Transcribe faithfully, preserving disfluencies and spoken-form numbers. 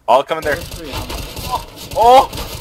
All coming there. There's three of them. Oh!